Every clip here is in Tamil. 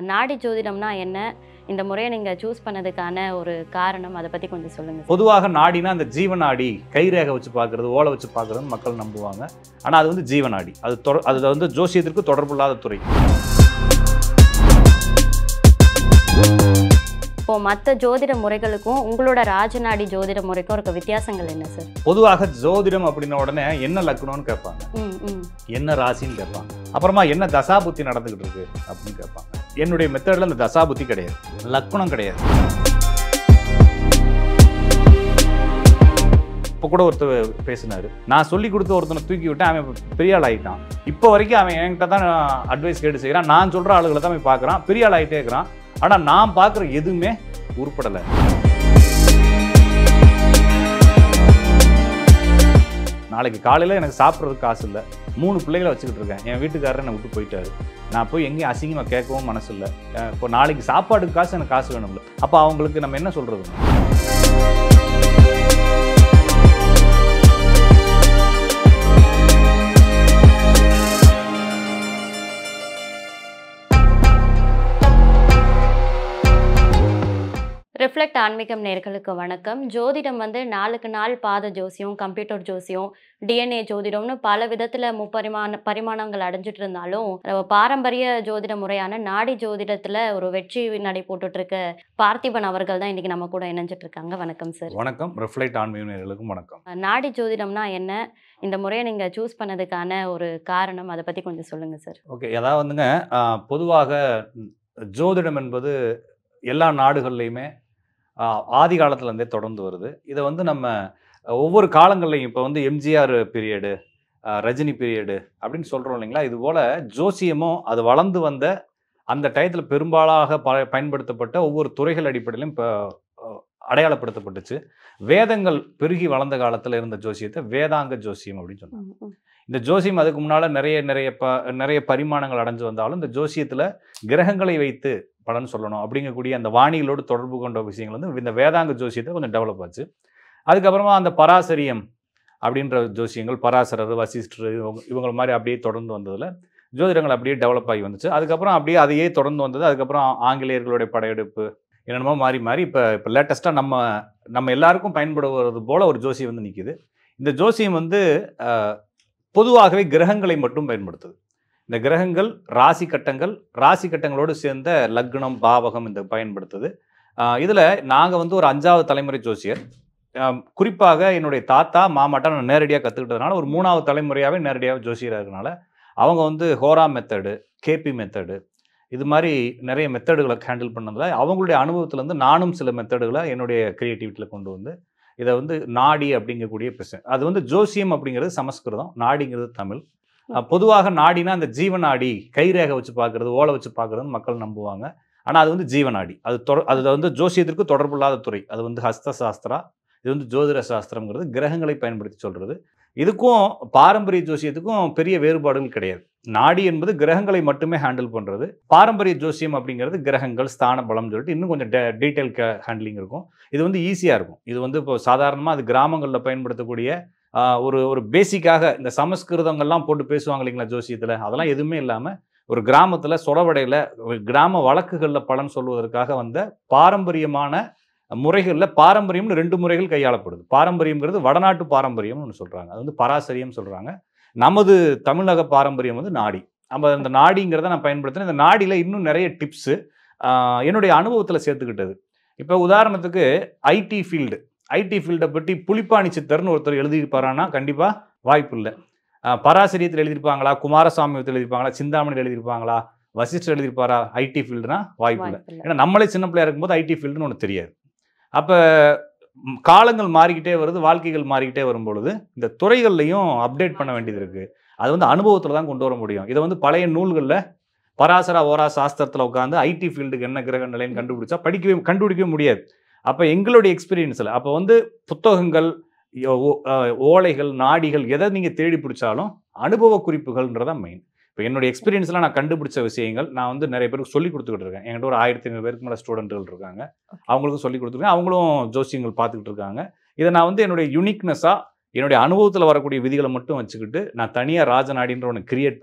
நாடி ஜோதிடம்னா என்ன? இந்த முறைய நீங்க சூஸ் பண்ணதுக்கான ஒரு காரணம் அத பத்தி கொஞ்சம் சொல்லுங்க. பொதுவாக நாடினா அந்த ஜீவநாடி கைரேகை வச்சு பார்க்கறது, ஓலை வச்சு பார்க்கறதுன்னு மக்கள் நம்புவாங்க. ஆனா அது வந்து ஜீவநாடி. அது வந்து ஜோசியத்திற்கு தொடர்புள்ளாத துறை. இப்போ மத்த ஜோதிட முறைகளுக்கும் உங்களோட ராஜநாடி ஜோதிட முறைக்கும் இருக்க வித்தியாசங்கள் என்ன சார்? பொதுவாக ஜோதிடம் அப்படின்ன உடனே என்ன லக்னம்னு கேட்பாங்க, என்ன ராசின்னு கேட்பாங்க, அப்புறமா என்ன தசாபுத்தி நடந்துகிட்டு இருக்கு அப்படின்னு கேட்பாங்க. என்னுடைய மெத்தட்ல அந்த தசாபுத்தி கிடையாது, லக்னம் கிடையாது. இப்போ கூட ஒருத்தர் பேசினாரு, நான் சொல்லி கொடுத்த ஒருத்தனை தூக்கி விட்டு அவன் பெரிய ஆள் ஆகிட்டான். இப்போ வரைக்கும் அவன் என்கிட்ட தான் அட்வைஸ் கேட்டு செய்கிறான். நான் சொல்கிற ஆளுகளை தான் அவன் பார்க்குறான், பெரிய ஆள் ஆகிட்டே இருக்கிறான். ஆனால் நான் பார்க்குற எதுவுமே உருப்படலை. நாளைக்கு காலையில் எனக்கு சாப்பிட்றதுக்கு காசு இல்லை, 3 பிள்ளைகளை வச்சுக்கிட்டு இருக்கேன், என் வீட்டுக்காரரை என்னை விட்டு போயிட்டாரு, நான் போய் எங்கேயும் அசிங்கமாக கேட்கவும் மனசு இல்லை. இப்போ நாளைக்கு சாப்பாடுக்கு காசு எனக்கு காசு வேணும்ல. அப்போ அவங்களுக்கு நம்ம என்ன சொல்கிறது? ரிஃப்ளெக்ட் ஆன்மீகம் நேயர்களுக்கு வணக்கம். ஜோதிடம் வந்து நாளுக்கு நாள் பாத ஜோசியம், கம்ப்யூட்டர் ஜோசியம், டிஎன்ஏ ஜோதிடம்னு பல விதத்தில் பரிமாணங்கள் அடைஞ்சிட்டு இருந்தாலும் பாரம்பரிய ஜோதிட முறையான நாடி ஜோதிடத்தில் ஒரு வெற்றி நடை போட்டுட்டு இருக்க பார்த்திபன் அவர்கள் தான் இன்னைக்கு நம்ம கூட இணைஞ்சிட்டு இருக்காங்க. வணக்கம் சார். வணக்கம். ரிஃப்ளெக்ட் ஆன்மீகம் நேயர்களுக்கும் வணக்கம். நாடி ஜோதிடம்னா என்ன? இந்த முறையை நீங்கள் சூஸ் பண்ணதுக்கான ஒரு காரணம் அதை பற்றி கொஞ்சம் சொல்லுங்கள் சார். ஓகே, அதாவது வந்துங்க, பொதுவாக ஜோதிடம் என்பது எல்லா நாடுகள்லையுமே ஆதி காலத்துலேருந்தே தொடர்ந்து வருது. இதை வந்து நம்ம ஒவ்வொரு காலங்கள்லையும், இப்போ வந்து எம்ஜிஆர் பீரியடு, ரஜினி பீரியடு அப்படின்னு சொல்கிறோம் இல்லைங்களா, இது போல் ஜோசியமும் அது வளர்ந்து வந்த அந்த டயத்தில் பெரும்பாலாக பயன்படுத்தப்பட்ட ஒவ்வொரு துறைகள் அடிப்படையிலும் இப்போ அடையாளப்படுத்தப்பட்டுச்சு. வேதங்கள் பெருகி வளர்ந்த காலத்தில் இருந்த ஜோசியத்தை வேதாங்க ஜோசியம் அப்படின்னு சொன்னாங்க. இந்த ஜோசியம் அதுக்கு முன்னால் நிறைய பரிமாணங்கள் அடைஞ்சு வந்தாலும் இந்த ஜோசியத்தில் கிரகங்களை வைத்து பலன் சொல்லணும் அப்படிங்கக்கூடிய அந்த வாணிகளோடு தொடர்பு கொண்ட விஷயங்கள் வந்து இந்த வேதாங்க ஜோசியத்தை கொஞ்சம் டெவலப் ஆச்சு. அதுக்கப்புறமா அந்த பராசரியம் அப்படின்ற ஜோசியங்கள், பராசரர், வசிஷ்டர், இவங்க மாதிரி அப்படியே தொடர்ந்து வந்ததில் ஜோதிடங்கள் அப்படியே டெவலப் ஆகி வந்துச்சு. அதுக்கப்புறம் அப்படியே அதையே தொடர்ந்து வந்தது. அதுக்கப்புறம் ஆங்கிலேயர்களுடைய படையெடுப்பு என்னென்னமோ மாறி இப்போ லேட்டஸ்ட்டாக நம்ம எல்லாருக்கும் பயன்படுவது போல் ஒரு ஜோசியம் வந்து நிற்கிது. இந்த ஜோசியம் வந்து பொதுவாகவே கிரகங்களை மட்டும் பயன்படுத்துது. இந்த கிரகங்கள் ராசி கட்டங்களோடு சேர்ந்த லக்னம், பாவகம் இந்த பயன்படுத்துது. இதில் நாங்கள் வந்து ஒரு 5வது தலைமுறை ஜோசியர். குறிப்பாக என்னுடைய தாத்தா மாமாட்டா நான் நேரடியாக கற்றுக்கிட்டதுனால ஒரு 3வது தலைமுறையாகவே நேரடியாக ஜோசியராக இருக்கனால அவங்க வந்து ஹோரா மெத்தடு, கேபி மெத்தடு, இது மாதிரி நிறைய மெத்தடுகளை ஹேண்டில் பண்ணதில் அவங்களுடைய அனுபவத்திலேருந்து நானும் சில மெத்தடுகளை என்னுடைய க்ரியேட்டிவிட்டியில் கொண்டு வந்து இதை வந்து நாடி அப்படிங்கக்கூடிய பிரச்சனை. அது வந்து ஜோசியம் அப்படிங்கிறது சமஸ்கிருதம், நாடிங்கிறது தமிழ். பொதுவாக நாடினா அந்த ஜீவநாடி கைரேகை வச்சு பார்க்கறது, ஓலை வச்சு பார்க்கறதுன்னு மக்கள் நம்புவாங்க. ஆனால் அது வந்து ஜீவநாடி. அது வந்து ஜோசியத்திற்கு தொடர்புள்ளாத துறை. அது வந்து ஹஸ்த சாஸ்திரா, இது வந்து ஜோதிட சாஸ்திரம்ங்கிறது கிரகங்களை பயன்படுத்தி சொல்கிறது. இதுக்கும் பாரம்பரிய ஜோசியத்துக்கும் பெரிய வேறுபாடுகள் கிடையாது. நாடி என்பது கிரகங்களை மட்டுமே ஹேண்டில் பண்ணுறது. பாரம்பரிய ஜோசியம் அப்படிங்கிறது கிரகங்கள், ஸ்தான பலம் சொல்லிட்டு இன்னும் கொஞ்சம் டீட்டெயில் ஹேண்ட்லிங் இருக்கும். இது வந்து ஈஸியாக இருக்கும். இது வந்து இப்போ சாதாரணமாக அது கிராமங்களில் பயன்படுத்தக்கூடிய ஒரு பேசிக்காக இந்த சமஸ்கிருதங்கள்லாம் போட்டு பேசுவாங்க இல்லைங்களா ஜோசியத்தில், அதெல்லாம் எதுவுமே இல்லாமல் ஒரு கிராமத்தில் சொடவடையில் கிராம வழக்குகளில் பலன் சொல்வதற்காக வந்த பாரம்பரியமான முறைகளில் பாரம்பரியம்னு 2 முறைகள் கையாளப்படுது. பாரம்பரியம்ங்கிறது வடநாட்டு பாரம்பரியம்னு ஒன்று சொல்கிறாங்க, அது வந்து பராசரியம் சொல்கிறாங்க. நமது தமிழக பாரம்பரியம் வந்து நாடி. நம்ம இந்த நாடிங்கிறத நான் பயன்படுத்தினேன். இந்த நாடியில் இன்னும் நிறைய டிப்ஸு என்னுடைய அனுபவத்தில் சேர்த்துக்கிட்டது. இப்போ உதாரணத்துக்கு ஐடி ஃபீல்டை பற்றி புலிப்பாணி சித்தர்னு ஒருத்தர் எழுதியிருப்பாரானா கண்டிப்பாக வாய்ப்பு இல்லை. பராசரியத்தில் எழுதியிருப்பாங்களா, குமாரசாமியத்தில் எழுதியிருப்பாங்களா, சிந்தாமணியில் எழுதியிருப்பாங்களா, வசிஷ்டர் எழுதியிருப்பாரா? ஐடி ஃபீல்டுனா வாய்ப்பு இல்லை. ஏன்னா நம்மளே சின்ன பிள்ளையா இருக்கும்போது ஐடி ஃபீல்டுன்னு ஒன்று தெரியாது. அப்போ காலங்கள் மாறிக்கிட்டே வருது, வாழ்க்கைகள் மாறிக்கிட்டே வரும்பொழுது இந்த துறைகள்லையும் அப்டேட் பண்ண வேண்டியது இருக்குது. அது வந்து அனுபவத்தில் தான் கொண்டு வர முடியும். இதை வந்து பழைய நூல்களில் பராசரா ஓரா சாஸ்திரத்தில் உட்காந்து ஐடி ஃபீல்டுக்கு என்ன கிரக நிலைன்னு கண்டுபிடிக்கவே முடியாது. அப்போ எங்களுடைய எக்ஸ்பீரியன்ஸில் அப்போ வந்து புத்தகங்கள், ஓலைகள், நாடிகள் எதை நீங்கள் தேடி பிடிச்சாலும் அனுபவ குறிப்புகள்ன்றதான் மெயின். இப்போ என்னுடைய எக்ஸ்பீரியன்ஸ்லாம் நான் கண்டுபிடிச்ச விஷயங்கள் நான் வந்து நிறைய பேருக்கு சொல்லி கொடுத்துக்கிட்டு இருக்கேன். என்கிட்ட ஒரு 1500 பேருக்கு மேலே ஸ்டூடெண்ட்கள் இருக்காங்க. அவங்களுக்கும் சொல்லி கொடுத்துருக்கேன். அவங்களும் ஜோசியங்கள் பார்த்துக்கிட்டு இருக்காங்க. இதை நான் வந்து என்னுடைய யூனிக்னஸாக என்னுடைய அனுபவத்தில் வரக்கூடிய விதிகளை மட்டும் வச்சுக்கிட்டு நான் தனியாக ராஜநாடின்ற ஒன்று கிரியேட் பண்ணி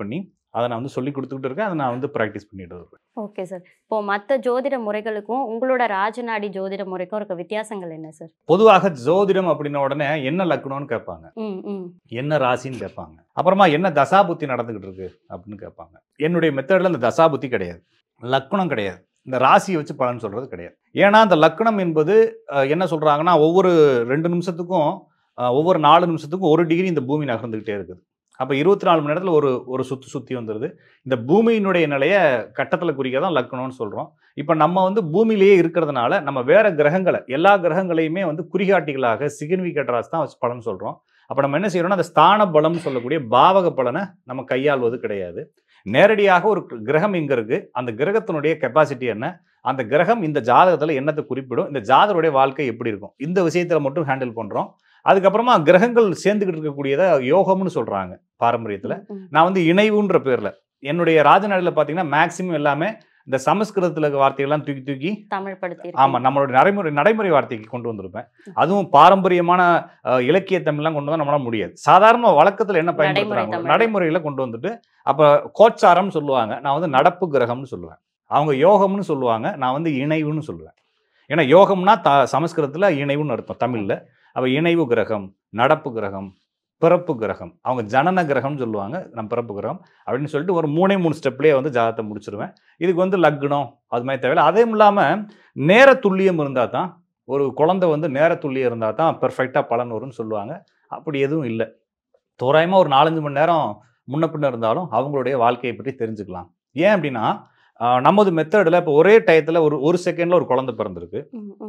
அதை நான் வந்து சொல்லி கொடுத்துக்கிட்டு இருக்கேன். அதை நான் வந்து ப்ராக்டிஸ் பண்ணிட்டு இருக்கேன். Okay sir. இப்போ மத்த ஜோதிட முறைகளுக்கும், உங்களோட ராஜநாடி ஜோதிட முறைக்கும் இருக்க வித்தியாசங்கள் என்ன சார்? பொதுவாக ஜோதிடம் அப்படின்ன உடனே என்ன லக்னம்னு கேட்பாங்க, ம், ம். என்ன ராசின்னு கேட்பாங்க, அப்புறமா என்ன தசாபுத்தி நடந்துகிட்டு இருக்கு அப்படின்னு கேட்பாங்க. என்னுடைய மெத்தடில் இந்த தசாபுத்தி கிடையாது, லக்னம் கிடையாது, இந்த ராசியை வச்சு பலன் சொல்றது கிடையாது. ஏன்னா அந்த லக்னம் என்பது என்ன சொல்றாங்கன்னா, ஒவ்வொரு 2 நிமிஷத்துக்கும் ஒவ்வொரு 4 நிமிஷத்துக்கும் 1 டிகிரி இந்த பூமி நகர்ந்துகிட்டே இருக்குது. அப்போ 24 மணி நேரத்தில் ஒரு சுற்றி வந்துடுது. இந்த பூமியினுடைய நிலையை கட்டத்தில் குறிக்க தான் லக்னம்னு சொல்கிறோம். இப்போ நம்ம வந்து பூமியிலேயே இருக்கிறதுனால நம்ம வேற கிரகங்களை, எல்லா கிரகங்களையுமே வந்து குறிகாட்டிகளாக சிக்னிஃபிகேட்டராக தான் வச்சு பலன் சொல்கிறோம். அப்போ நம்ம என்ன செய்யறோம்னா, அந்த ஸ்தான பலம்னு சொல்லக்கூடிய பாவக பலனை நம்ம கையாள்வது கிடையாது. நேரடியாக ஒரு கிரகம் எங்கே இருக்குது, அந்த கிரகத்தினுடைய கெப்பாசிட்டி என்ன, அந்த கிரகம் இந்த ஜாதகத்தில் என்னத்தை குறிப்பிடும், இந்த ஜாதகருடைய வாழ்க்கை எப்படி இருக்கும், இந்த விஷயத்தில் மட்டும் ஹேண்டில் பண்ணுறோம். அதுக்கப்புறமா கிரகங்கள் சேர்ந்துக்கிட்டு இருக்கக்கூடியதை யோகம்னு சொல்கிறாங்க பாரம்பரியத்தில். நான் வந்து இணைவுன்ற பேரில் என்னுடைய ராஜநாடில் பார்த்தீங்கன்னா மேக்சிமம் எல்லாமே இந்த சமஸ்கிருதத்தில் இருக்க வார்த்தைகள்லாம் தூக்கி தூக்கி தமிழ்படுத்தி, ஆமாம், நம்மளோட நடைமுறை வார்த்தைக்கு கொண்டு வந்திருப்பேன். அதுவும் பாரம்பரியமான இலக்கிய தமிழ்லாம் கொண்டு வந்தால் நம்மளால முடியாது. சாதாரண வழக்கத்தில் என்ன பயன்படுத்துறாங்க, நடைமுறையில் கொண்டு வந்துட்டு, அப்போ கோச்சாரம்னு சொல்லுவாங்க, நான் வந்து நடப்பு கிரகம்னு சொல்லுவேன். அவங்க யோகம்னு சொல்லுவாங்க, நான் வந்து இணைவுன்னு சொல்லுவேன். ஏன்னா யோகம்னா சமஸ்கிருதத்தில் இணைவுன்னு அர்த்தம் தமிழில். அப்போ இணைவு கிரகம், நடப்பு கிரகம், பிறப்பு கிரகம், அவங்க ஜனன கிரகம்னு சொல்லுவாங்க, நம்ம பிறப்பு கிரகம் அப்படின்னு சொல்லிட்டு ஒரு 3 ஸ்டெப்லேயே வந்து ஜாதகத்தை முடிச்சிருவேன். இதுக்கு வந்து லக்னம் அது மாதிரி தேவையில்லை. அதுவும் இல்லாமல் நேர துல்லியம் இருந்தால் தான், ஒரு குழந்தை வந்து நேர துல்லியம் இருந்தால் தான் பெர்ஃபெக்டாக பலன் வரும்னு சொல்லுவாங்க. அப்படி எதுவும் இல்லை. தோராயமாக ஒரு 4-5 மணி நேரம் முன்ன பின்ன இருந்தாலும் அவங்களுடைய வாழ்க்கையை பற்றி தெரிஞ்சுக்கலாம். ஏன் அப்படின்னா, நமது மெத்தடில் இப்போ ஒரே டயத்தில் ஒரு செகண்டில் ஒரு குழந்தை பிறந்திருக்கு.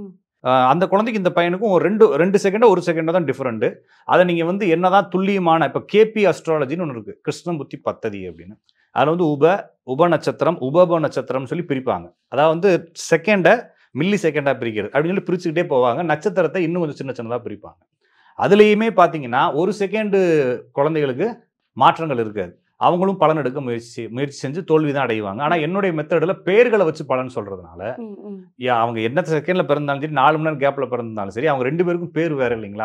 அந்த குழந்தைக்கு இந்த பையனுக்கும் ஒரு 2 செகண்டோ 1 செகண்டோ தான் டிஃப்ரெண்ட். அதை நீங்கள் வந்து என்னதான் துல்லியமான, இப்போ கேபி அஸ்ட்ராலஜின்னு ஒன்று இருக்குது, கிருஷ்ணபுத்தி பத்ததி அப்படின்னு. அதில் வந்து உப நட்சத்திரம், உபப நட்சத்திரம்னு சொல்லி பிரிப்பாங்க. அதாவது வந்து செகண்டை மில்லி செகண்டாக பிரிக்கிறது அப்படின்னு சொல்லி பிரிச்சுக்கிட்டே போவாங்க. நட்சத்திரத்தை இன்னும் கொஞ்சம் சின்ன சின்னதாக பிரிப்பாங்க. அதுலேயுமே பார்த்தீங்கன்னா 1 செகண்டு குழந்தைகளுக்கு மாற்றங்கள் இருக்காது. அவங்களும் பலன் எடுக்க முயற்சி செஞ்சு தோல்வி தான் அடைவாங்க. ஆனால் என்னுடைய மெத்தடில் பேர்களை வச்சு பலன் சொல்றதுனால, அவங்க என்ன செகண்ட்ல பிறந்தாலும் சரி, 4 மணி நேரம் கேப்ல பிறந்தாலும் சரி, அவங்க 2 பேருக்கும் பேர் வேற இல்லைங்களா,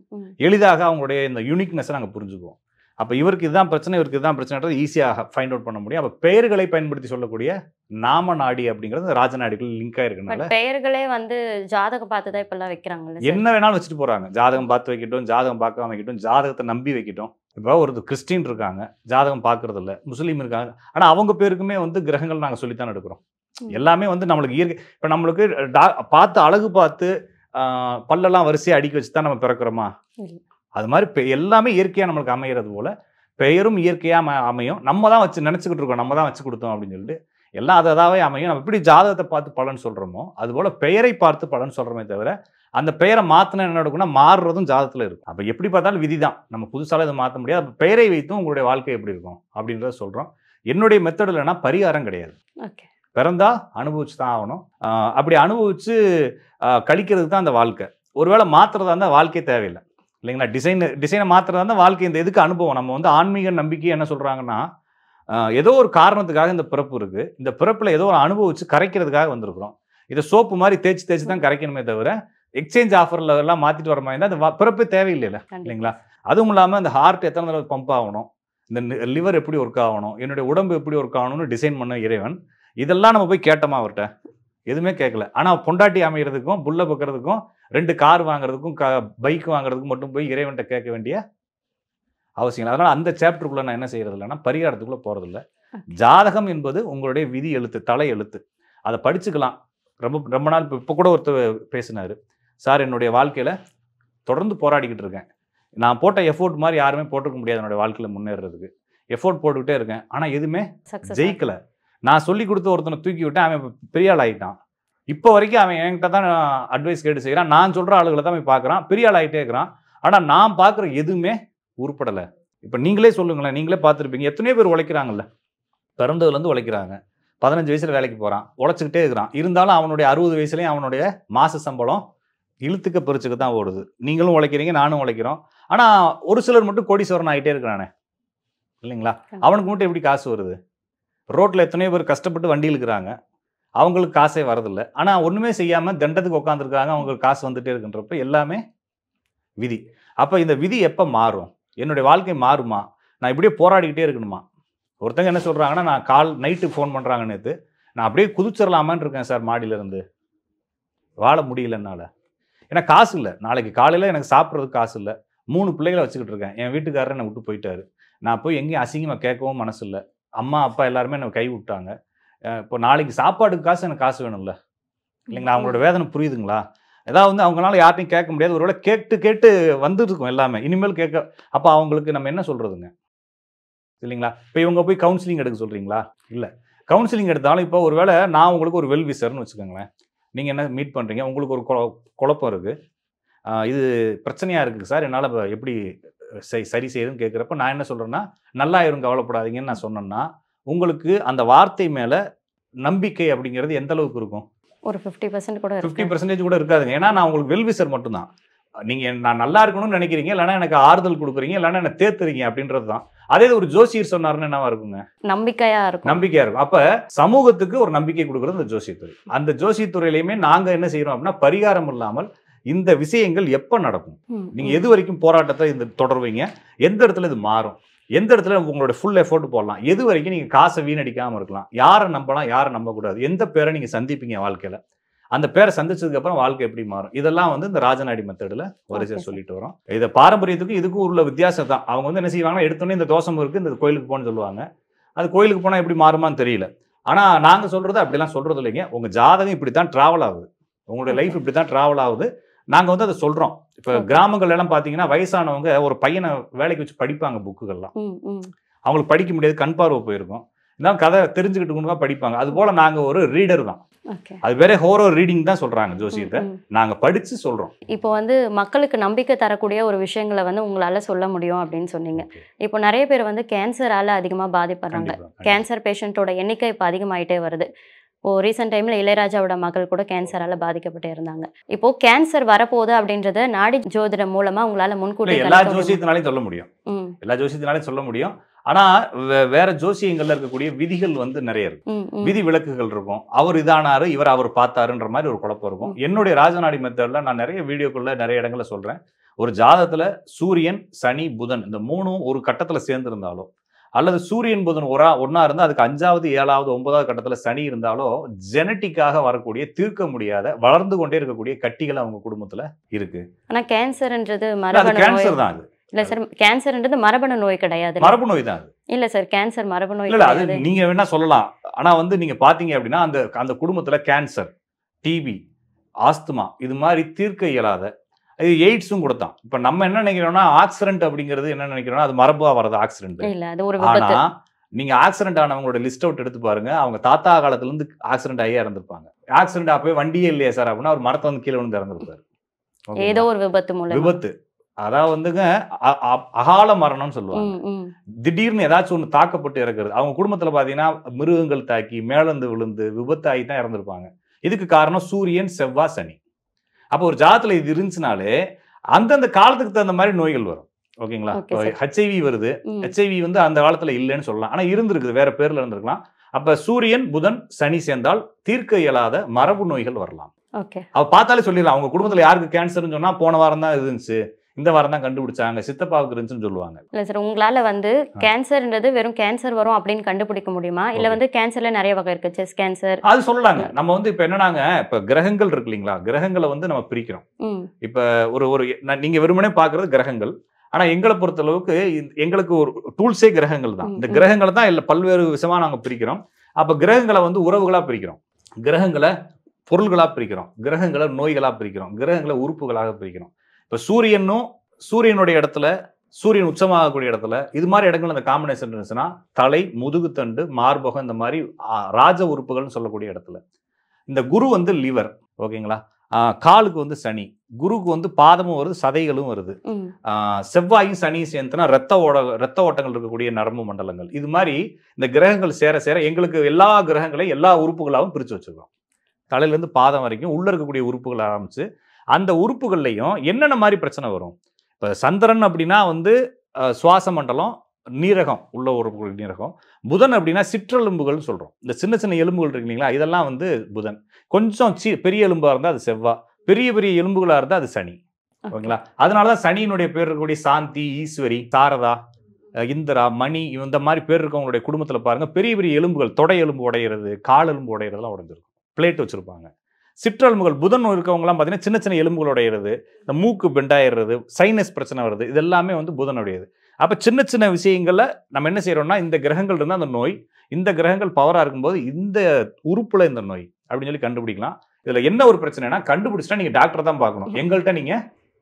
எளிதாக அவங்களுடைய இந்த யூனிக்னஸை நாங்கள் புரிஞ்சுக்குவோம். அப்போ இவருக்கு இதுதான் பிரச்சனை, இவருக்கு இதுதான் பிரச்சனைன்றது ஈஸியாக ஃபைண்ட் அவுட் பண்ண முடியும். அப்போ பெயர்களை பயன்படுத்தி சொல்லக்கூடிய நாம நாடி அப்படிங்கிறது ராஜநாடிகள் லிங்க் ஆயிருக்கனால, பெயர்களே வந்து ஜாதகம் பார்த்து தான் இப்பெல்லாம் வைக்கிறாங்க. என்ன வேணாலும் வச்சுட்டு போறாங்க. ஜாதகம் பார்த்து வைக்கட்டும், ஜாதகம் பார்க்காம வைக்கட்டும், ஜாதகத்தை நம்பி வைக்கட்டும். இப்போ ஒரு கிறிஸ்டின் இருக்காங்க, ஜாதகம் பார்க்கறது இல்லை, முஸ்லீம் இருக்காங்க, ஆனால் அவங்க பேருக்குமே வந்து கிரகங்கள் நாங்கள் சொல்லித்தான் எடுக்கிறோம். எல்லாமே வந்து நம்மளுக்கு இயற்கை. இப்போ நம்மளுக்கு பார்த்து அழகு பார்த்து பல்லெல்லாம் வரிசையாக அடுக்கி வச்சு தான் நம்ம பிறக்கிறோமா? அது மாதிரி எல்லாமே இயற்கையாக நம்மளுக்கு அமைகிறது போல பெயரும் இயற்கையாக அமையும். நம்ம தான் வச்சு நினச்சிக்கிட்டு இருக்கோம், நம்ம தான் வச்சு கொடுத்தோம் அப்படின்னு சொல்லிட்டு எல்லாம் அதாவே அமையும். நம்ம எப்படி ஜாதகத்தை பார்த்து பலன் சொல்கிறோமோ அதுபோல் பெயரை பார்த்து பலன் சொல்கிறோமே தவிர, அந்த பெயரை மாற்றினா என்ன நடக்கும்னா மாறுறதும் ஜாதகத்தில் இருக்கும். அப்போ எப்படி பார்த்தாலும் விதி தான், நம்ம புதுசாக இதை மாற்ற முடியாது. அப்போ பெயரை வைத்தும் உங்களுடைய வாழ்க்கை எப்படி இருக்கும் அப்படின்றத சொல்கிறோம். என்னுடைய மெத்தடில் என்ன பரிகாரம் கிடையாது. பிறந்தா அனுபவிச்சு தான் ஆகணும். அப்படி அனுபவிச்சு கழிக்கிறதுக்கு தான் அந்த வாழ்க்கை. ஒருவேளை மாற்றுறதா இருந்தால் வாழ்க்கை தேவையில்லை இல்லைங்களா. டிசைனை மாற்றுறதா இருந்தால் வாழ்க்கை இந்த எதுக்கு அனுபவம். நம்ம வந்து ஆன்மீக நம்பிக்கை என்ன சொல்கிறாங்கன்னா, ஏதோ ஒரு காரணத்துக்காக இந்த பிறப்பு இருக்குது, இந்த பிறப்பில் ஏதோ ஒரு அனுபவிச்சு கரைக்கிறதுக்காக வந்திருக்கிறோம். இதை சோப்பு மாதிரி தேய்ச்சி தான் கரைக்கணுமே தவிர, எக்ஸ்சேஞ்ச் ஆஃபரில் எல்லாம் மாற்றிட்டு வர மாதிரி இருந்தால் அந்த பிறப்பே தேவையில்லைல்ல இல்லைங்களா. அதுவும் இல்லாமல் இந்த ஹார்ட் எத்தனை தடவை பம்ப் ஆகணும், இந்த லிவர் எப்படி ஒர்க் ஆகணும், என்னுடைய உடம்பு எப்படி ஒர்க் ஆகணும்னு டிசைன் பண்ண இறைவன். இதெல்லாம் நம்ம போய் கேட்டோமா அவர்கிட்ட? எதுவுமே கேட்கல. ஆனால் பொண்டாட்டி அமைகிறதுக்கும், புள்ள பக்கிறதுக்கும், 2 கார் வாங்குறதுக்கும், பைக் வாங்குறதுக்கும் மட்டும் போய் இறைவன்கிட்ட கேட்க வேண்டிய அவசியம். அதனால் அந்த சாப்டருக்குள்ளே நான் என்ன செய்கிறது இல்லைன்னா பரிகாரத்துக்குள்ளே போகிறதில்ல. ஜாதகம் என்பது உங்களுடைய விதி எழுத்து, தலை எழுத்து. அதை படிச்சுக்கலாம். ரொம்ப நாள் இப்போ கூட ஒருத்தர் பேசினார், சார் என்னுடைய வாழ்க்கையில் தொடர்ந்து போராடிக்கிட்டு இருக்கேன், நான் போட்ட எஃபோர்ட் மாதிரி யாருமே போட்டுக்க முடியாது என்னுடைய வாழ்க்கையில் முன்னேறதுக்கு. எஃபோர்ட் போட்டுக்கிட்டே இருக்கேன், ஆனால் எதுவுமே ஜெயிக்கலை. நான் சொல்லி கொடுத்த ஒருத்தனை தூக்கி விட்டு அவன் பெரிய ஆள் ஆகிட்டான். இப்போ வரைக்கும் அவன் என்கிட்ட தான் அட்வைஸ் கேட்டு செய்கிறான். நான் சொல்கிற ஆளுகளை தான் போய் பார்க்குறான், பெரிய ஆள் ஆகிட்டே இருக்கிறான். ஆனால் நான் பார்க்குற எதுவுமே உருப்படலை. இப்போ நீங்களே சொல்லுங்களேன், நீங்களே பார்த்துருப்பீங்க, எத்தனையோ பேர் உழைக்கிறாங்கல்ல, பிறந்ததுலேருந்து உழைக்கிறாங்க, 15 வயசில் வேலைக்கு போகிறான், உழைச்சிக்கிட்டே இருக்கிறான். இருந்தாலும் அவனுடைய 60 வயசுலேயும் அவனுடைய மாத சம்பளம் இழுத்துக்க பறிச்சுக்க தான் ஓடுது. நீங்களும் உழைக்கிறீங்க, நானும் உழைக்கிறோம். ஆனால் ஒரு சிலர் மட்டும் கோடீஸ்வரன் ஆகிட்டே இருக்கிறானே இல்லைங்களா. அவனுக்கு மட்டும் எப்படி காசு வருது? ரோட்டில் எத்தனையோ பேர் கஷ்டப்பட்டு வண்டி இழுக்கிறாங்க, அவங்களுக்கு காசே வரதில்லை. ஆனால் ஒன்றுமே செய்யாமல் தண்டத்துக்கு உட்காந்துருக்காங்க, அவங்களுக்கு காசு வந்துகிட்டே இருக்குன்றப்ப எல்லாமே விதி. அப்போ இந்த விதி எப்போ மாறும்? என்னுடைய வாழ்க்கை மாறுமா? நான் இப்படியே போராடிக்கிட்டே இருக்கணுமா? ஒருத்தங்க என்ன சொல்கிறாங்கன்னா, நான் நைட்டு ஃபோன் பண்ணுறாங்க நேற்று, நான் அப்படியே குதிச்சிடலாமான்னு இருக்கேன் சார் மாடியிலேருந்து, வாழ முடியல என்னால். ஏன்னா காசு இல்லை, நாளைக்கு காலையில் எனக்கு சாப்பிட்றதுக்கு காசு இல்லை, 3 பிள்ளைகளை வச்சுக்கிட்டு இருக்கேன், என் வீட்டுக்காரர் என்னை விட்டு போயிட்டாரு, நான் போய் எங்கேயும் அசிங்கமாக கேட்கவும் மனசு இல்லை, அம்மா அப்பா எல்லாருமே என்னை கை விட்டாங்க, இப்போ நாளைக்கு சாப்பாட்டுக்கு காசு எனக்கு காசு வேணும்ல இல்லைங்களா? அவங்களோட வேதனை புரியுதுங்களா? ஏதாவது வந்து அவங்களால யார்ட்டையும் கேட்க முடியாது, ஒருவேளை கேட்டு கேட்டு வந்துட்டு இருக்கும் எல்லாமே, இனிமேல் கேட்க. அப்போ அவங்களுக்கு நம்ம என்ன சொல்கிறதுங்க இல்லைங்களா? இப்போ இவங்க போய் கவுன்சிலிங் எடுக்க சொல்கிறீங்களா? இல்லை. கவுன்சிலிங் எடுத்தாலும் இப்போ ஒருவேளை நான் உங்களுக்கு ஒரு வெல்விசர்னு வச்சுக்கோங்களேன், நீங்கள் என்ன மீட் பண்ணுறீங்க, உங்களுக்கு ஒரு குழப்பம் இருக்குது, இது பிரச்சனையாக இருக்குது சார், என்னால் எப்படி சரி செய்யுதுன்னு கேட்குறப்ப நான் என்ன சொல்கிறேன்னா, நல்லாயிரும் கவலைப்படாதீங்கன்னு நான் சொன்னேன்னா, உங்களுக்கு அந்த வார்த்தை மேலே நம்பிக்கை அப்படிங்கிறது எந்த அளவுக்கு இருக்கும்? ஒரு 50% கூட 50% கூட இருக்காதுங்க. ஏன்னா நான் உங்களுக்கு வெல்விசர் மட்டும்தான். நீங்கள் நான் நல்லா இருக்கணும்னு நினைக்கிறீங்க, இல்லைன்னா எனக்கு ஆறுதல் கொடுக்குறீங்க, இல்லைன்னா என்ன தேத்துறீங்க அப்படின்றது தான். அதே ஒரு ஜோசியர் சொன்னாருன்னு என்னவா இருக்குங்க? நம்பிக்கையா இருக்கும். நம்பிக்கையா இருக்கும். அப்ப சமூகத்துக்கு ஒரு நம்பிக்கை கொடுக்குறது இந்த ஜோசியத்துறை. அந்த ஜோசியத்துறையிலையுமே நாங்க என்ன செய்யறோம் அப்படின்னா, பரிகாரம் இல்லாமல் இந்த விஷயங்கள் எப்ப நடக்கும், நீங்க எது வரைக்கும் போராட்டத்தை இந்த தொடர்வீங்க, எந்த இடத்துல இது மாறும், எந்த இடத்துல உங்களோட ஃபுல் எஃபோர்ட் போடலாம், எது வரைக்கும் நீங்க காசை வீணடிக்காம இருக்கலாம், யாரை நம்பலாம் யாரை நம்பக்கூடாது, எந்த பேரை நீங்க சந்திப்பீங்க வாழ்க்கையில, அந்த பேரை சந்திச்சதுக்கு அப்புறம் வாழ்க்கை எப்படி மாறும், இதெல்லாம் வந்து இந்த ராஜநாடி மெத்தடில் வரிசையாக சொல்லிட்டு வரோம். இதை பாரம்பரியத்துக்கும் இதுக்கும் உள்ள வித்தியாசம் தான். அவங்க வந்து என்ன செய்வாங்கன்னா, எடுத்தோன்னே இந்த தோஷம் இருக்கு, இந்த கோயிலுக்கு போகணும்னு சொல்லுவாங்க. அது கோயிலுக்கு போனால் எப்படி மாறுமான்னு தெரியல. ஆனால் நாங்கள் சொல்றது அப்படிலாம் சொல்றது இல்லைங்க. உங்க ஜாதகம் இப்படி தான் டிராவல் ஆகுது, உங்களுடைய லைஃப் இப்படி தான் டிராவல் ஆகுது. நாங்கள் வந்து அதை சொல்றோம். இப்போ கிராமங்கள் எல்லாம் பார்த்தீங்கன்னா, வயசானவங்க ஒரு பையனை வேலைக்கு வச்சு படிப்பாங்க, புக்குகள்லாம் அவங்களுக்கு படிக்க முடியாது, கண் பார்வை போயிருக்கும், இதான் கதை தெரிஞ்சுக்கிட்டு படிப்பாங்க. அது போல நாங்க ஒரு ரீடர் தான். அது வேற ஹோரோ ரீடிங் தான் சொல்றாங்க ஜோசியத்தை, நாங்க படிச்சு சொல்றோம். இப்போ வந்து மக்களுக்கு நம்பிக்கை தரக்கூடிய ஒரு விஷயங்களை வந்து உங்களால சொல்ல முடியும் அப்படின்னு சொன்னீங்க. இப்போ நிறைய பேர் வந்து கேன்சரால அதிகமா பாதிப்படுறாங்க. கேன்சர் பேஷண்டோட எண்ணிக்கை இப்போ அதிகமாயிட்டே வருது. இப்போ ரீசெண்ட் டைம்ல இளையராஜாவோட மகள் கூட கேன்சரால பாதிக்கப்பட்டு இருந்தாங்க. இப்போ கேன்சர் வரப்போகுது அப்படின்றத நாடி ஜோதிடம் மூலமா உங்களால முன்கூட்டி எல்லா ஜோசியத்தினாலையும் சொல்ல முடியும், எல்லா ஜோசியத்தினாலையும் சொல்ல முடியும். ஆனா வேற ஜோசியங்கள்ல இருக்கக்கூடிய விதிகள் வந்து நிறைய இருக்கு, விதி விலக்குகள் இருக்கும். அவர் இதானாரு, அவர் பார்த்தாருன்ற மாதிரி ஒரு குழப்பம் இருக்கும். என்னுடைய ராஜநாடி மெத்தட்ல நான் நிறைய வீடியோக்குள்ள நிறைய இடங்கள்ல சொல்றேன், ஒரு ஜாதகத்துல சூரியன் சனி புதன் இந்த மூணும் ஒரு கட்டத்துல சேர்ந்து இருந்தாலோ, அல்லது சூரியன் புதன் ஒன்னா இருந்தா அதுக்கு 5வது 7வது 9வது கட்டத்துல சனி இருந்தாலோ, ஜெனட்டிக்காக வரக்கூடிய தீர்க்க முடியாத வளர்ந்து கொண்டே இருக்கக்கூடிய கட்டிகள் அவங்க குடும்பத்துல இருக்கு. ஆனா கேன்சர்ன்றது கேன்சர் தான். அது இல்ல சார், கேன்சர்ன்றது மரபணு நோய் கிடையாது. மரபு நோய் தான் அது. இல்ல சார், கேன்சர் மரபு நோய் இல்ல, அது நீங்க வேணா சொல்லலாம். ஆனா வந்து நீங்க பாத்தீங்க அப்படின்னா, அந்த குடும்பத்துல கேன்சர், டிபி, ஆஸ்துமா இது மாதிரி தீர்க்க இயலாத, இது எய்ட்ஸும் கூட தான். இப்ப நம்ம என்ன நினைக்கிறோம்னா, ஆக்சிடென்ட் அப்படிங்கிறது என்ன நினைக்கிறோம்னா, அது மரபா வர்றது ஆக்சிடென்ட் இல்ல, அது ஒரு விபத்து. ஆனா நீங்க ஆக்சிடென்ட் ஆனவங்களோட லிஸ்ட் அவுட் எடுத்து பாருங்க, அவங்க தாத்தா காலத்துல இருந்து ஆக்சிடென்ட் ஆகி இறந்துருப்பாங்க. ஆக்சிடென்ட் அப்பவே வண்டியே இல்லையா சார் அப்படின்னா, அவர் மரத்தை வந்து கீழே விழுந்து இறந்துருப்பாரு. ஏதோ ஒரு விபத்து மூலம். விபத்து அதாவது வந்துங்க அகால மரணம்னு சொல்லுவாங்க. திடீர்னு ஏதாச்சும் ஒன்று தாக்கப்பட்டு இறக்குறது. அவங்க குடும்பத்துல பாத்தீங்கன்னா மிருகங்கள் தாக்கி மேலந்து விழுந்து விபத்தாகி தான் இறந்துருப்பாங்க. இதுக்கு காரணம் சூரியன் செவ்வாய் சனி. அப்போ ஒரு ஜாதத்துல இது இருந்துச்சுனாலே அந்தந்த காலத்துக்கு தகுந்த மாதிரி நோய்கள் வரும். ஓகேங்களா? ஹெச்ஐவி வருது, ஹெச்ஐவி வந்து அந்த காலத்துல இல்லைன்னு சொல்லலாம், ஆனா இருந்திருக்குது, வேற பேர்ல இருந்திருக்கலாம். அப்ப சூரியன் புதன் சனி சேர்ந்தால் தீர்க்க இயலாத மரபு நோய்கள் வரலாம். அவ பார்த்தாலே சொல்லிடலாம், அவங்க குடும்பத்துல யாருக்கு கேன்சர்னு சொன்னா போன வாரம் தான் இருந்துச்சு, இந்த வாரம் தான் கண்டுபிடிச்சாங்க, சித்தப்பாவுக்கு இருந்துச்சுன்னு சொல்லுவாங்க. இல்ல சார், உங்களால வந்து கேன்சர்ன்றது வெறும் கேன்சர் வரும் அப்படின்னு கண்டுபிடிக்க முடியுமா? இல்ல வந்து கேன்சர்ல நிறைய வகை இருக்கு, செஸ்ட் கேன்சர் அது சொல்லலாங்க. நம்ம வந்து இப்ப என்னன்னாங்க, இப்ப கிரகங்கள் இருக்கு இல்லைங்களா, கிரகங்களை வந்து நம்ம பிரிக்கிறோம். இப்ப ஒரு நீங்க வெறுமனே பாக்குறது கிரகங்கள், ஆனா எங்களை பொறுத்த அளவுக்கு எங்களுக்கு ஒரு டூல்ஸே கிரகங்கள் தான். இந்த கிரகங்களை தான் இல்ல பல்வேறு விஷயமா நாங்க பிரிக்கிறோம். அப்ப கிரகங்களை வந்து உறவுகளா பிரிக்கிறோம், கிரகங்களை பொருள்களா பிரிக்கிறோம், கிரகங்களை நோய்களா பிரிக்கிறோம், கிரகங்களை உறுப்புகளாக பிரிக்கிறோம். இப்போ சூரியனுடைய இடத்துல, சூரியன் உச்சமாகக்கூடிய இடத்துல இது மாதிரி இடங்கள் அந்த காம்பினேஷன் இருந்துச்சுன்னா, தலை, முதுகுத்தண்டு, மார்பகம் இந்த மாதிரி ராஜ உறுப்புகள்னு சொல்லக்கூடிய இடத்துல. இந்த குரு வந்து லிவர், ஓகேங்களா, காலுக்கு வந்து சனி, குருக்கு வந்து பாதமும் வருது, சதைகளும் வருது, செவ்வாயும் சனியும் சேர்ந்துனா ரத்த ஓட்டங்கள் இருக்கக்கூடிய நரம்பு மண்டலங்கள். இது மாதிரி இந்த கிரகங்கள் சேர சேர எங்களுக்கு எல்லா கிரகங்களையும் எல்லா உறுப்புகளாகவும் பிரித்து வச்சிருக்கோம். தலையிலேருந்து பாதம் வரைக்கும் உள்ள இருக்கக்கூடிய உறுப்புகள் ஆரம்பிச்சு அந்த உறுப்புகள்லையும் என்னென்ன மாதிரி பிரச்சனை வரும். இப்போ சந்திரன் அப்படின்னா வந்து சுவாச மண்டலம், நீரகம் உள்ள உறுப்புகள் நீரகம். புதன் அப்படின்னா சிற்றெலும்புகள்னு சொல்கிறோம். இந்த சின்ன சின்ன எலும்புகள் இருக்கு இல்லைங்களா, இதெல்லாம் வந்து புதன். கொஞ்சம் பெரிய எலும்பாக இருந்தால் அது செவ்வாய், பெரிய பெரிய எலும்புகளாக இருந்தால் அது சனி. ஓகேங்களா? அதனால தான் சனியினுடைய பேர் இருக்கக்கூடிய சாந்தி, ஈஸ்வரி, சாரதா இந்திரா, மணி இந்த மாதிரி பேர் இருக்கவங்களுடைய குடும்பத்தில் பாருங்க பெரிய பெரிய எலும்புகள், தொடை எலும்பு உடையிறது, கால் எலும்பு உடையிறதுலாம் உடைஞ்சிருக்கும். பிளேட் வச்சிருப்பாங்க. சிற்றெலும்புகள் புதன் இருக்கவங்கலாம் பார்த்தீங்கன்னா சின்ன சின்ன எலும்புகள் உடையிறது, இந்த மூக்கு பெண்டாயிடுறது, சைனஸ் பிரச்சனை வருது, இது எல்லாமே வந்து புதனுடையது. அப்போ சின்ன சின்ன விஷயங்கள்ல நம்ம என்ன செய்யறோம்னா, இந்த கிரகங்கள் இருந்தால் அந்த நோய், இந்த கிரகங்கள் பவராக இருக்கும்போது இந்த உறுப்புல இந்த நோய் அப்படின்னு சொல்லி கண்டுபிடிக்கலாம். இதுல என்ன ஒரு பிரச்சனைனா, கண்டுபிடிச்சிட்டா நீங்க டாக்டர் தான் பார்க்கணும். எங்கள்கிட்ட நீங்க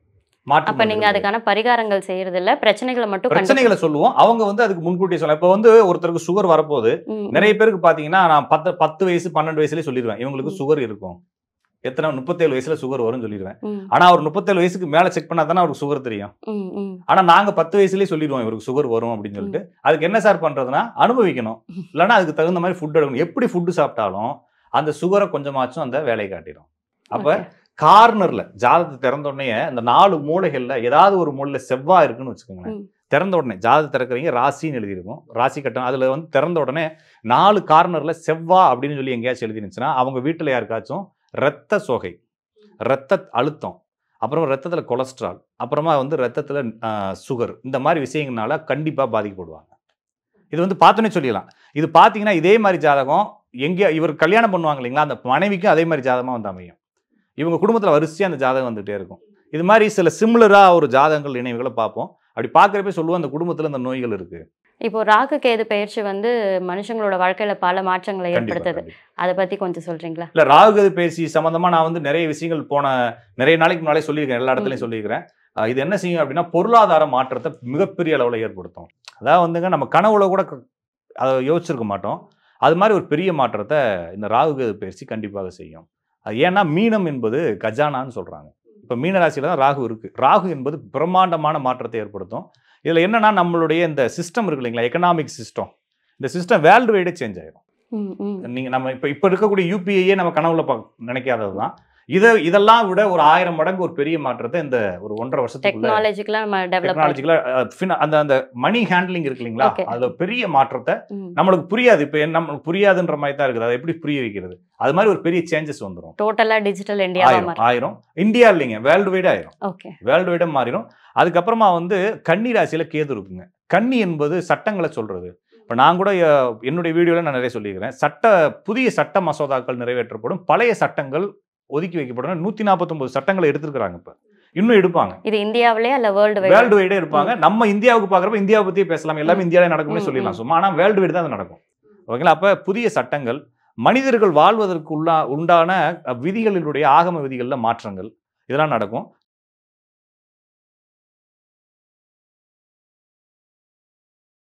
அப்ப நீங்க அதுக்கான பரிகாரங்கள் செய்யறது இல்ல, பிரச்சனைகளை மட்டும் பிரச்சனைகளை சொல்லுவோம். அவங்க வந்து அதுக்கு முன்கூட்டியே சொல்லலாம். இப்போ வந்து ஒருத்தருக்கு சுகர் வரப்போகுது, நிறைய பேருக்கு பாத்தீங்கன்னா நான் 10 வயசு 12 வயசுலயே சொல்லிடுவேன் இவங்களுக்கு சுகர் இருக்கும். எத்தனை 37 வயசுல சுகர் வரும்னு சொல்லிடுவேன். ஆனா அவர் 37 வயசுக்கு மேல செக் பண்ணா தானே அவருக்கு சுகர் தெரியும். ஆனா நாங்க 10 வயசுலயே சொல்லிடுவோம் இவருக்கு சுகர் வரும் அப்படின்னு சொல்லிட்டு. அதுக்கு என்ன சார் பண்றதுன்னா, அனுபவிக்கணும். இல்லைன்னா அதுக்கு தகுந்த மாதிரி ஃபுட் எடுக்கணும். எப்படி ஃபுட்டு சாப்பிட்டாலும் அந்த சுகரை கொஞ்சமாச்சும் அந்த வேலையை காட்டிடும். அப்ப கார்னர்ல ஜாதகத்தை திறந்த உடனே அந்த 4 மூலைகள்ல ஏதாவது ஒரு மூலையில செவ்வாய் இருக்குன்னு வச்சுக்கோங்களேன். திறந்த உடனே ஜாதகத்தை திறக்கிறீங்க, ராசின்னு எழுதியிருக்கும், ராசி கட்டம். அதுல வந்து திறந்த உடனே 4 கார்னர்ல செவ்வா அப்படின்னு சொல்லி எங்கேயாச்சும் எழுதிருந்துச்சுன்னா அவங்க வீட்டுல யாருக்காச்சும் ரத்த சோகை, ரத்த அழுத்தம், அப்புறம் ரத்தத்துல கொலஸ்ட்ரால், அப்புறமா வந்து ரத்தத்துல சுகர், இந்த மாதிரி விஷயங்கள்னால கண்டிப்பா பாதிக்கப்படுவாங்க. இது வந்து பார்த்தோன்னே சொல்லிடலாம். இது பார்த்தீங்கன்னா இதே மாதிரி ஜாதகம் எங்கே இவர் கல்யாணம் பண்ணுவாங்க இல்லைங்களா, அந்த மனைவிக்கும் அதே மாதிரி ஜாதகமாக வந்து அமையும். இவங்க குடும்பத்தில் வரிசையாக அந்த ஜாதகம் வந்துகிட்டே இருக்கும். இது மாதிரி சில சிமிலராக ஒரு ஜாதகங்கள் இணைவுகளை பார்ப்போம். அப்படி பார்க்குறப்ப சொல்லுவோம் அந்த குடும்பத்தில் இந்த நோய்கள் இருக்குது. இப்போ ராகு கேது பெயர்ச்சி வந்து மனுஷங்களோட வாழ்க்கையில பல மாற்றங்களை ஏற்படுத்துது. அதை பத்தி கொஞ்சம் சொல்றீங்களா? இல்லை, ராகு கேது பெயர்ச்சி சம்மந்தமாக நான் வந்து நிறைய விஷயங்கள் நிறைய நாளைக்கு முன்னாலே சொல்லியிருக்கேன், எல்லா இடத்துலையும் சொல்லியிருக்கிறேன். இது என்ன செய்யும் அப்படின்னா, பொருளாதார மாற்றத்தை மிகப்பெரிய அளவில் ஏற்படுத்தும். அதாவது வந்துங்க நம்ம கனவுல கூட அதை யோசிச்சிருக்க மாட்டோம். அது மாதிரி ஒரு பெரிய மாற்றத்தை இந்த ராகு கேது பெயர்ச்சி கண்டிப்பாக செய்யும். ஏன்னா மீனம் என்பது கஜானான்னு சொல்றாங்க. இப்போ மீனராசியில தான் ராகு இருக்கு. ராகு என்பது பிரம்மாண்டமான மாற்றத்தை ஏற்படுத்தும். இதுல என்னன்னா, நம்மளுடைய இந்த சிஸ்டம் இருக்கு இல்லைங்களா, எக்கனாமிக் சிஸ்டம், இந்த சிஸ்டம் வேர்ல்டு வைடே சேஞ்ச் ஆயிடும். நீங்க நம்ம இப்ப இருக்கக்கூடிய யூபிஐயே நம்ம கனவுல நினைக்காதது தான். இதெல்லாம் விட ஒரு 1000 மடங்கு ஒரு பெரிய மாற்றத்தை இந்த ஒரு 1.5 வருஷத்துக்குள்ள அந்த மணி ஹேண்ட்லிங் இருக்கு இல்லைங்களா, அதுல பெரிய மாற்றத்தை நம்மளுக்கு புரியாது. இப்ப நம்மளுக்கு புரியாதுன்ற மாதிரி தான் இருக்குது. அதை எப்படி புரிய வைக்கிறது? அது மாதிரி ஒரு பெரிய சேஞ்சஸ் வந்துடும். டோட்டலா டிஜிட்டல் இந்தியா ஆயிரும். இந்தியா இல்லைங்க, வேர்ல்டு வைடா ஆயிரும். வேர்ல்டு வைடா மாறிடும். அதுக்கப்புறமா வந்து கன்னி ராசியில கேது இருக்குங்க. கன்னி என்பது சட்டங்களை சொல்றது. இப்போ நான் கூட என்னுடைய வீடியோல நான் நிறைய சொல்லியிருக்கிறேன். புதிய சட்ட மசோதாக்கள் நிறைவேற்றப்படும், பழைய சட்டங்கள் ஒதுக்கி வைக்கப்படும். 149 சட்டங்களை எடுத்திருக்கிறாங்க. இப்ப இன்னும் எடுப்பாங்க. இது இந்தியாவிலே அல்ல வேர்ல்டு வைடே இருப்பாங்க. நம்ம இந்தியாவுக்கு பாக்குறப்ப இந்தியாவை பத்தியே பேசலாம், எல்லாமே இந்தியாவிலே நடக்கும்னு சொல்லிடலாம் சும்மா. ஆனா வேர்ல்டு வைடு தான் அது நடக்கும். ஓகேங்களா? அப்ப புதிய சட்டங்கள், மனிதர்கள் வாழ்வதற்கு உண்டான விதிகளினுடைய ஆகம விதிகள்ல மாற்றங்கள், இதெல்லாம் நடக்கும்.